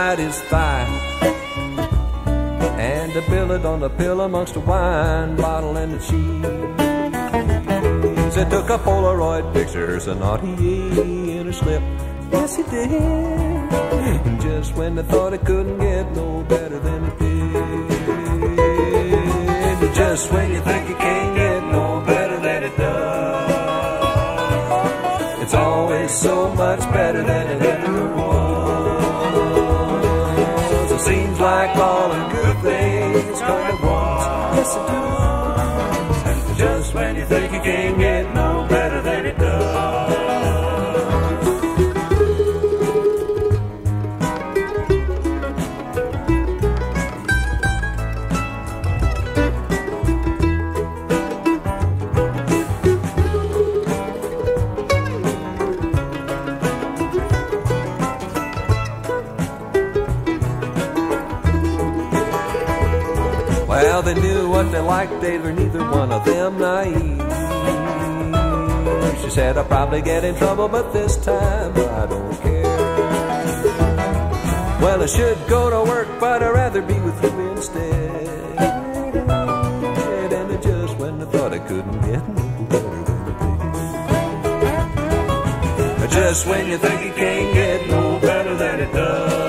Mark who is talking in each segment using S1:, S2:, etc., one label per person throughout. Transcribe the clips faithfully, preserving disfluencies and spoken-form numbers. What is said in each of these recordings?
S1: beside his thigh, and a billet on the pillow amongst a wine bottle and the cheese. They took a Polaroid picture, so naughty in her slip. Yes, he did. Just when they thought it couldn't get no better than it did. Just when you think it can't get no better than it does, it's always so much better than it ever was. It seems like all the good things come at once. Yes, it does. Just when you think you can't get no better than it does. Well, they knew what they liked, they were neither one of them naive. She said, I'll probably get in trouble, but this time I don't care. Well, I should go to work, but I'd rather be with you instead. And it just when I thought I couldn't get no better than it did. Just when you think you can't get no better than it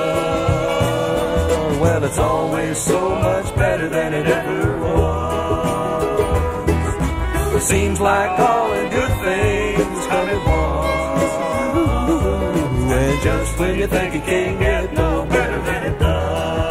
S1: does, well, it's always so much better than it ever was. It seems like all the good things come at once. And just when you think you can't get no better than it does.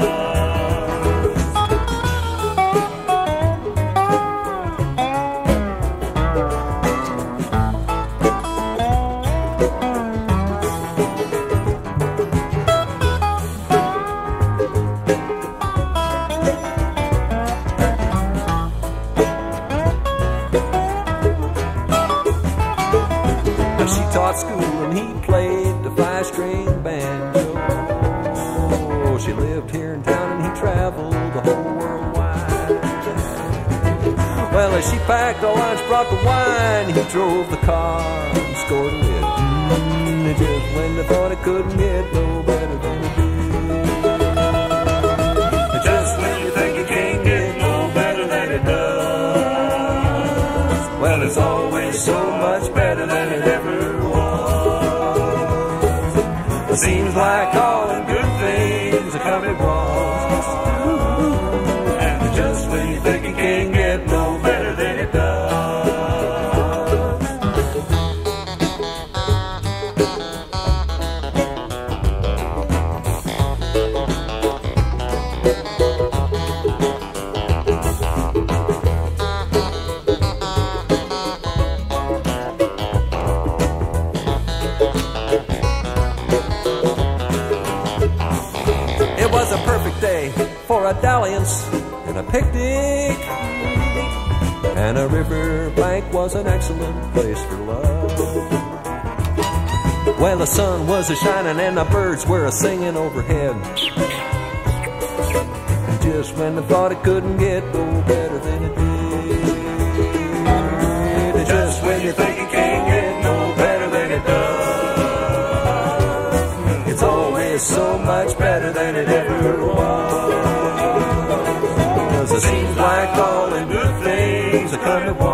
S1: She taught school and he played the five-string banjo. She lived here in town and he traveled the whole world wide. Well, as she packed the lunch, brought the wine, he drove the car and scored a hit. Mm, just when they thought it couldn't get no better than it did. Just when you think it can't get no better than it does, well, it's always so much better than it ever was. It seems like all the good things are coming once. And just when you think you can't get no better than it does. It was a perfect day for a dalliance and a picnic, and a river bank was an excellent place for love. Well, the sun was a-shining and the birds were a-singing overhead, and just when they thought it couldn't get no better than it did. Just when you think it can't get no better than it does, it's always so much better than it ever was. It seems like all the good things are coming.